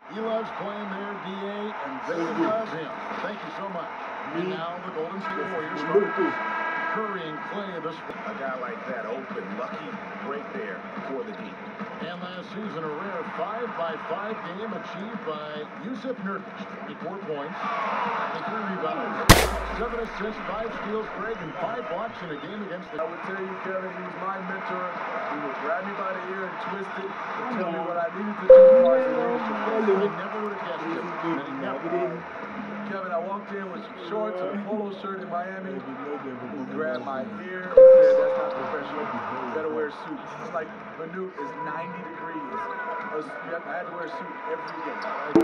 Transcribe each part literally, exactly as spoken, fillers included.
He loves playing there, D A, and they love him. Thank you so much. And now the Golden State Warriors start. Curry and Clay this a guy like that open, lucky break there for the D. And last season, a rare five by five game achieved by Yusuf Nurkic. twenty-four points, twenty-three rebounds, seven assists, five steals, Greg, and five blocks in a game against the... I would tell you, Kevin, he was my mentor. He would grab me by the ear and twist it and tell me what I needed to do. I never would have guessed it. That he never... Kevin, I walked in with some shorts and a polo shirt in Miami. He grabbed my ear and said, that's not professional. You better wear a suit. It's like Manute is ninety degrees. I had to wear a suit every day.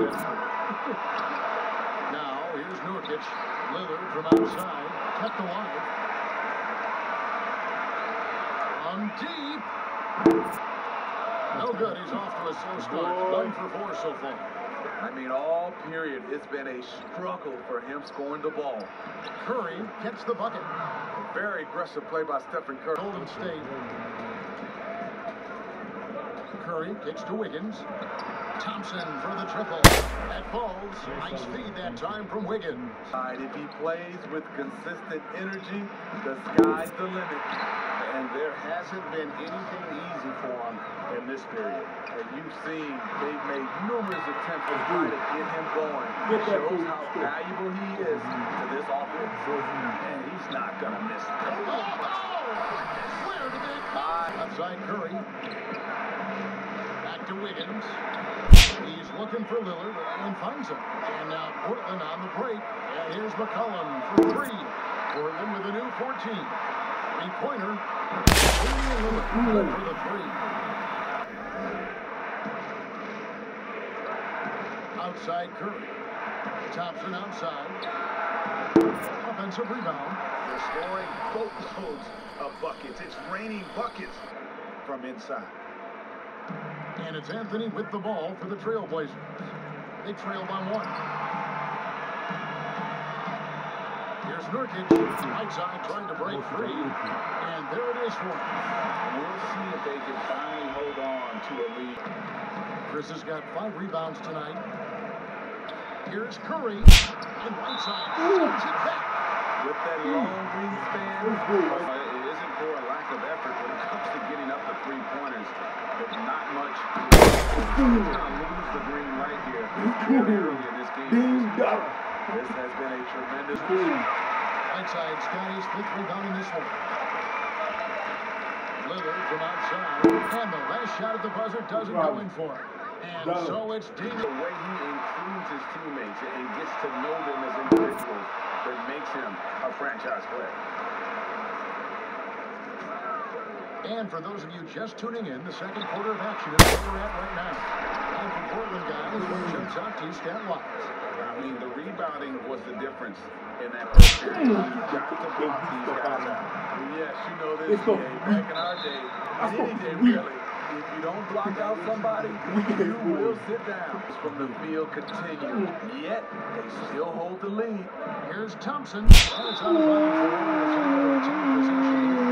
Now, here's Nurkic. Lillard from outside. Kept alive. On deep. No good. He's off to a slow start. One for four so far. I mean, all period, it's been a struggle for him scoring the ball. Curry gets the bucket. Very aggressive play by Stephen Curry. Golden State. Curry kicks to Wiggins. Thompson for the triple. That falls. Nice feed that time from Wiggins. If he plays with consistent energy, the sky's the limit. And there hasn't been anything easy for him in this period. And you've seen they've made numerous attempts to try to get him going. It shows how valuable he is to this offense. And he's not going to miss it. Oh, where did they come? Outside Curry. Back to Wiggins. He's looking for Lillard and finds him. And now Portland on the break. And here's McCollum for three. Portland with a new fourteen. Three-pointer. Lillard for the three. Outside Curry. Thompson outside. Offensive rebound. They're scoring boatloads of buckets. It's raining buckets from inside. And it's Anthony with the ball for the Trailblazers. They trail by one. Here's Nurkic. Right side trying to break free. And there it is for him. We'll see if they can finally hold on to a lead. Chris has got five rebounds tonight. Here's Curry. And right side sends it back. With that long wingspan. It isn't for a lack of effort when it comes to getting up the three-pointers. But not much. He's going to lose the green right here very early in this game. This has been a tremendous game. Right side, Scotty's fifth rebound in this one. Lillard from outside. And the last shot at the buzzer doesn't go in for him. And so it's Dean. The way he includes his teammates and gets to know them as individuals that makes him a franchise player. And for those of you just tuning in, the second quarter of action is where we're at right now. And for Portland guys, what jumps out to you stat-wise? I mean, the rebounding was the difference in that first period. You got to block these guys out. Yes, you know this day, back in our day, and any day really, if you don't block out somebody, you will sit down. From the field continue, yet they still hold the lead. Here's Thompson. And it's out of bounds for a team possession here.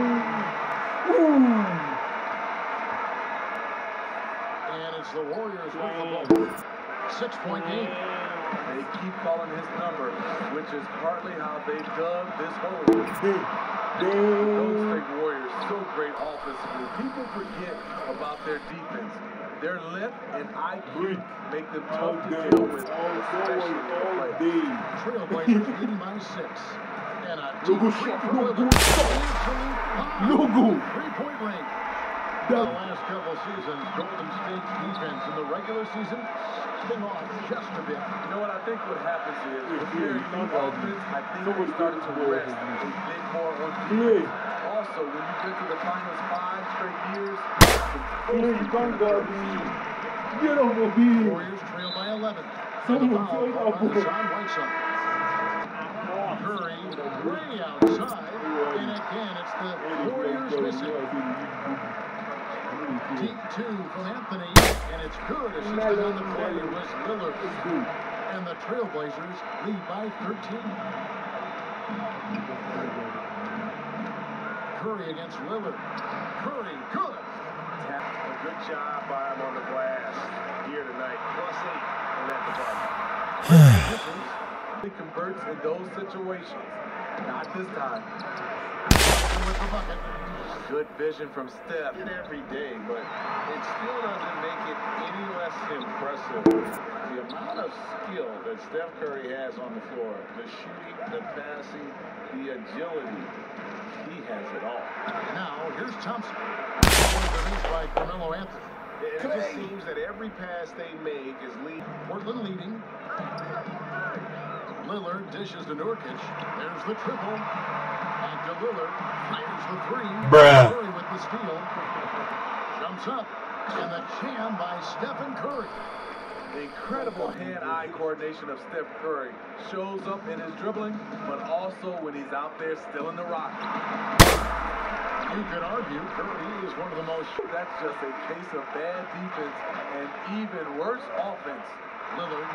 And it's the Warriors with the ball. Six-point game. They keep calling his number, which is partly how they dug this hole. The Golden State Warriors, so great offensively. People forget about their defense. Their length and I Q make them tough to deal with, especially in the play. Trailblazers leading by six. And a deep three from Lillard. Three-point range. The last couple seasons, Golden State's defense in the regular season been off just a bit. You know what I think what happens is, with their young offense, I think they started to rest a bit more on defense. Also, when you've been to the finals five straight years, Warriors trail by eleven. Someone foul called by Hassan Whiteside. Curry way outside, and again it's the Warriors missing. Deep two from Anthony, and it's good. Assisting on the play was Lillard. And the Trailblazers lead by thirteen. Curry against Lillard. Curry, good. A good job by him on the glass here tonight. Plus eight. He converts in those situations. Not this time. With the bucket. Good vision from Steph. It every day, but it still doesn't make it any less impressive. The amount of skill that Steph Curry has on the floor, the shooting, the passing, the agility, he has it all. Now, here's Thompson. Released by Carmelo Anthony. It just seems that every pass they make is leading. Portland leading. Lillard dishes to Nurkic. There's the triple. Back to Lillard. Fires the three. Bruh. Curry with the steal. Jumps up. And the jam by Stephen Curry. Incredible hand-eye coordination of Steph Curry shows up in his dribbling, but also when he's out there still in the rock. You could argue Curry is one of the most. That's just a case of bad defense and even worse offense. Lillard.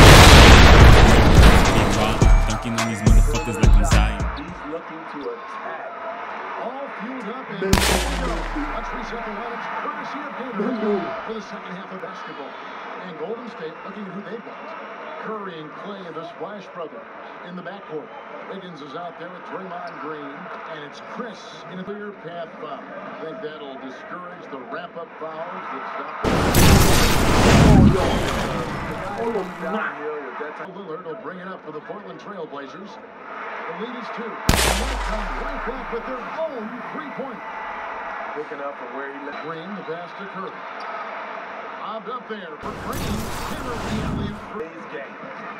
Dunking on these motherfuckers like I'm Zion. He's looking to attack. All fueled up and let's reset the lineups courtesy of Gatorade for the second half of basketball. And Golden State looking at who they've got. Curry and Clay, the Splash Brothers, in the backcourt. Wiggins is out there with Draymond Green, and it's Chris in a clear path foul. I think that'll discourage the wrap-up fouls that stop. Oh, downhill with that time. Lillard will bring it up for the Portland Trail Blazers. The lead is two. And they'll come right back with their own three-point. Picking up from where he left. Green, the pass to Curry. Bobbed up there for Green. Hitter the alley for Today's game.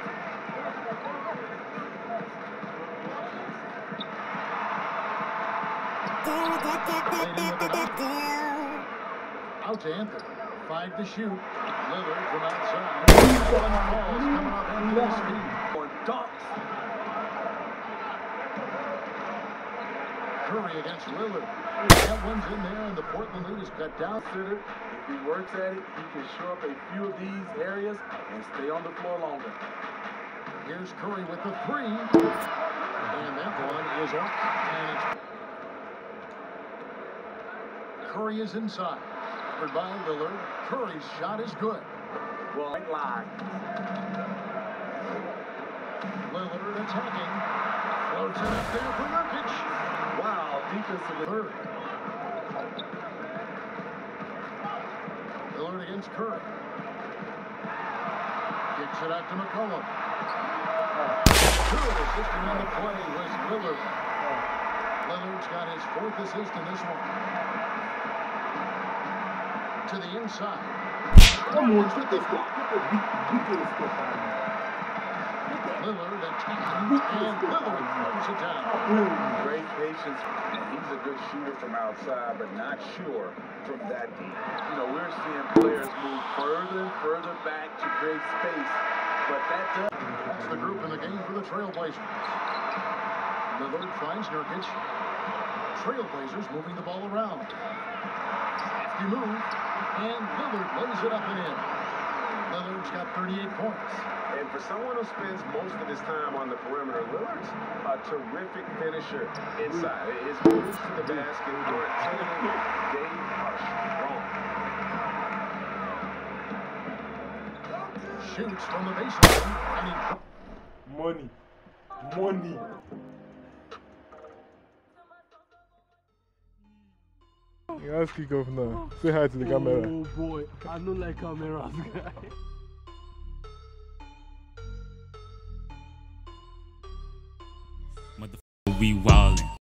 out to Anthony. Five to shoot. Lillard from outside. One ball's coming off Anthony's feet. One dunks. Curry against Lillard. That one's in there, and the Portland lead is cut down. Consider if he works at it, he can show up a few of these areas and stay on the floor longer. Here's Curry with the three. And that one is up. And it's Curry is inside. Covered by Lillard. Curry's shot is good. Well, right line. Lillard attacking. Floats it up there for Nurkic. Wow, defensively. Third. Lillard against Curry. Kicks it out to McCollum. Good assisting on the play was Lillard. Lillard's got his fourth assist in this one. To the inside. Lillard attacking, and Lillard throws it down. Great patience. He's a good shooter from outside, but not sure from that deep. You know, we're seeing players move further and further back to create space, but that does. That's the group in the game for the Trailblazers. Lillard finds Nurkic. Trailblazers moving the ball around. Hefty move, and Lillard lays it up and in. Lillard's got thirty-eight points. And for someone who spends most of his time on the perimeter, Lillard's a terrific finisher inside. His moves to the basket aren't typical. They are strong. Shoots from the baseline, and he... Money. Money. Yeah, let's kick off now. Say hi to the camera. Oh boy, I don't like cameras, guy. Motherfucker, we wildin'.